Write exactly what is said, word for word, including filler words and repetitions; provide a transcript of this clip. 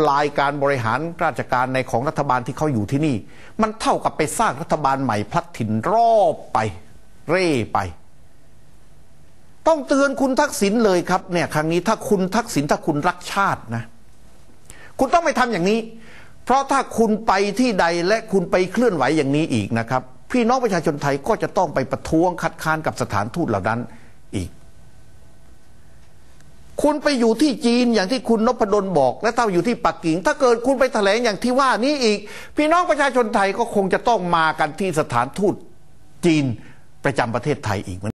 ำลายการบริหารราชการในของรัฐบาลที่เขาอยู่ที่นี่มันเท่ากับไปสร้างรัฐบาลใหม่พลัดถิ่นรอบไปเร่ไปต้องเตือนคุณทักษิณเลยครับเนี่ยครั้งนี้ถ้าคุณทักษิณถ้าคุณรักชาตินะคุณต้องไม่ทำอย่างนี้เพราะถ้าคุณไปที่ใดและคุณไปเคลื่อนไหวอย่างนี้อีกนะครับพี่น้องประชาชนไทยก็จะต้องไปประท้วงคัดค้านกับสถานทูตเหล่านั้นอีกคุณไปอยู่ที่จีนอย่างที่คุณนพดลบอกและถ้าอยู่ที่ปักกิ่งถ้าเกิดคุณไปแถลงอย่างที่ว่านี้อีกพี่น้องประชาชนไทยก็คงจะต้องมากันที่สถานทูตจีนประจำประเทศไทยอีกเหมือน